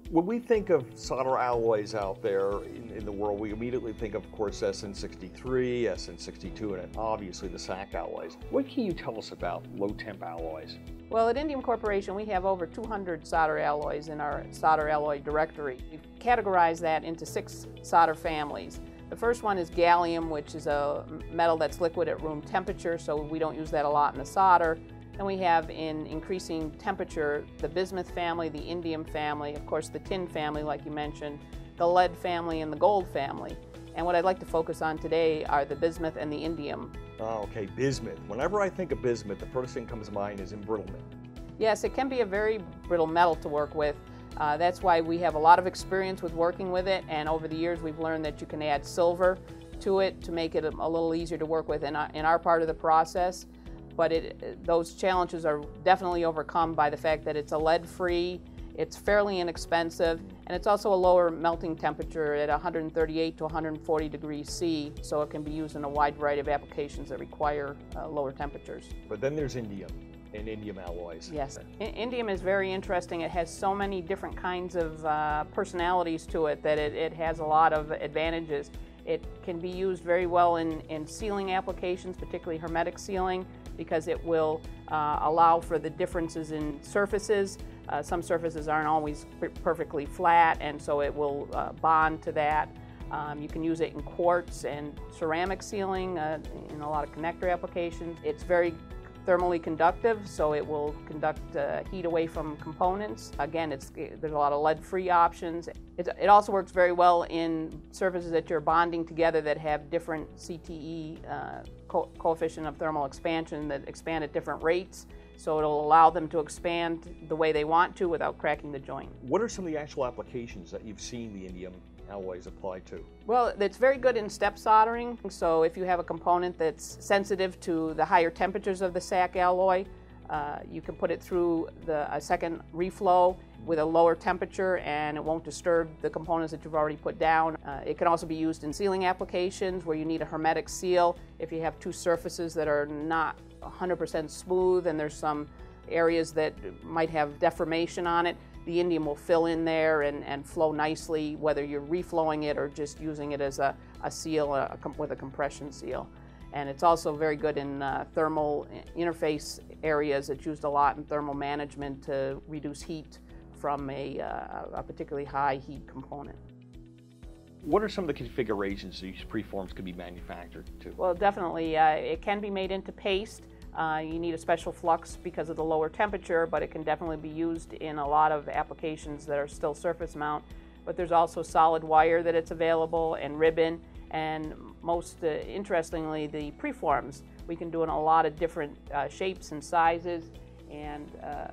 When we think of solder alloys out there in the world, we immediately think of course, SN63, SN62, and obviously the SAC alloys. What can you tell us about low-temp alloys? Well, at Indium Corporation, we have over 200 solder alloys in our solder alloy directory. We've categorized that into 6 solder families. The first one is gallium, which is a metal that's liquid at room temperature, so we don't use that a lot in the solder. Then we have, in increasing temperature, the bismuth family, the indium family, of course the tin family like you mentioned, the lead family, and the gold family. And what I'd like to focus on today are the bismuth and the indium. Oh, okay, bismuth. Whenever I think of bismuth, the first thing that comes to mind is embrittlement. Yes, it can be a very brittle metal to work with. That's why we have a lot of experience with working with it, and over the years we've learned that you can add silver to it to make it a little easier to work with in our part of the process. But those challenges are definitely overcome by the fact that it's a lead-free, it's fairly inexpensive, and it's also a lower melting temperature at 138 to 140 degrees C, so it can be used in a wide variety of applications that require lower temperatures. But then there's indium and indium alloys. Yes, indium is very interesting. It has so many different kinds of personalities to it that it has a lot of advantages. It can be used very well in sealing applications, particularly hermetic sealing, because it will allow for the differences in surfaces. Some surfaces aren't always perfectly flat, and so it will bond to that. You can use it in quartz and ceramic sealing in a lot of connector applications. It's very thermally conductive, so it will conduct heat away from components. Again, there's a lot of lead-free options. It also works very well in surfaces that you're bonding together that have different CTE coefficient of thermal expansion that expand at different rates. So it'll allow them to expand the way they want to without cracking the joint. What are some of the actual applications that you've seen the indium alloys applied to? Well, it's very good in step soldering. So if you have a component that's sensitive to the higher temperatures of the SAC alloy, you can put it through a second reflow with a lower temperature, and it won't disturb the components that you've already put down. It can also be used in sealing applications where you need a hermetic seal. If you have two surfaces that are not 100% smooth and there's some areas that might have deformation on it, the indium will fill in there and flow nicely, whether you're reflowing it or just using it as a seal with a compression seal. And it's also very good in thermal interface areas. It's used a lot in thermal management to reduce heat from a particularly high heat component. What are some of the configurations these preforms can be manufactured to? Well, definitely. It can be made into paste. You need a special flux because of the lower temperature, but it can definitely be used in a lot of applications that are still surface mount. But there's also solid wire that it's available, and ribbon, and most interestingly, the preforms. We can do in a lot of different shapes and sizes and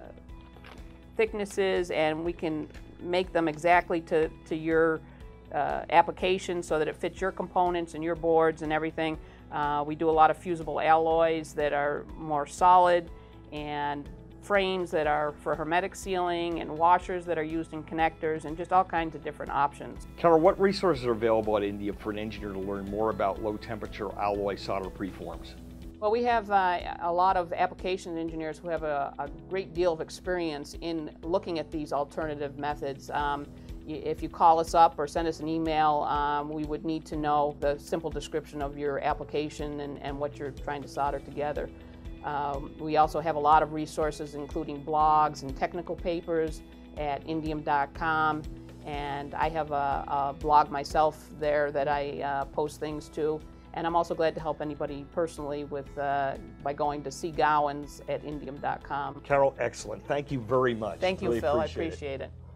thicknesses, and we can make them exactly to your application so that it fits your components and your boards and everything. We do a lot of fusible alloys that are more solid, and frames that are for hermetic sealing, and washers that are used in connectors, and just all kinds of different options. Carol, what resources are available at Indium for an engineer to learn more about low temperature alloy solder preforms? Well, we have a lot of application engineers who have a great deal of experience in looking at these alternative methods. If you call us up or send us an email, we would need to know the simple description of your application and what you're trying to solder together. We also have a lot of resources, including blogs and technical papers at indium.com, and I have a blog myself there that I post things to. And I'm also glad to help anybody personally by going to see Gowans at indium.com. Carol, excellent. Thank you very much. Thank you, really Phil. appreciate I appreciate it.